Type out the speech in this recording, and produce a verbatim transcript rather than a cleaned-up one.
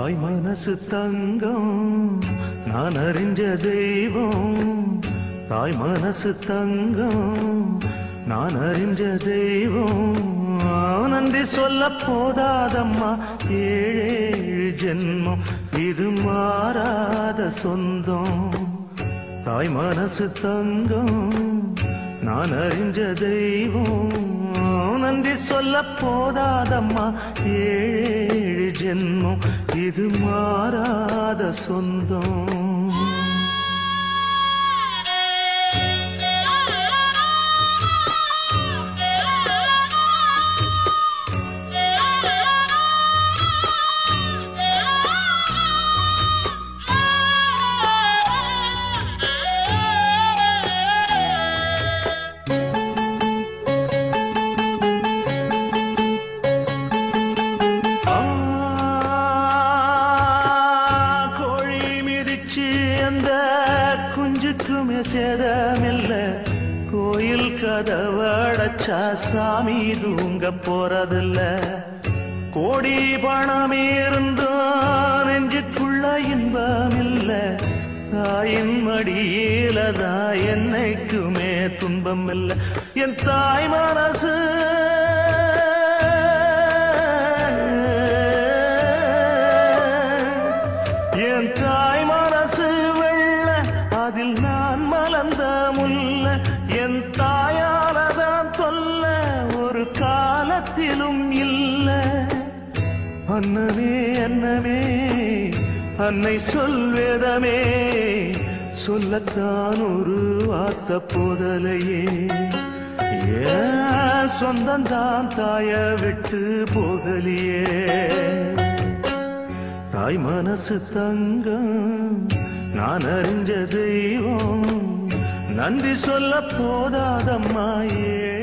தாய் மனசு தங்கம் நான் அறிஞ்ச தெய்வம் தாய் மனசு தங்கம் நான் அறிஞ்ச தெய்வம் நன்றி சொல்ல போதாதம்மா ஏழேழு ஜென்மம் இது மாறாத சொந்தம் தாய் மனசு தங்கம் நான் அறிஞ்ச தெய்வம் நன்றி சொல்ல போதாதம்மா ஏழு ஜென்மம் இது மாறாத சொந்தம் சேதமில்ல கோயில் கதவடைச்சா சாமி தூங்க போறதில்ல கோடி பணம் இருந்தும் நெஞ்சுக்குள்ள இன்பமில்ல தாயின் மடியிலதான் என்னைக்குமே துன்பம் இல்லை என் தாய் மனசு என் தாய் மனசு அதில் நான் மலர்ந்த முல்ல என் தாயாலதான் தொல்ல ஒரு காலத்திலும் இல்ல அன்னமே அன்னமே அன்னை சொல்வேதமே சொல்லத்தான் ஒரு வார்த்தை போதலையே ஏன் சொந்தந்தான் தாய விட்டு போகலியே தாய் மனசு தங்கம் நான் அறிஞ்ச தெய்வம் நன்றி சொல்ல போதாதம்மா ஏ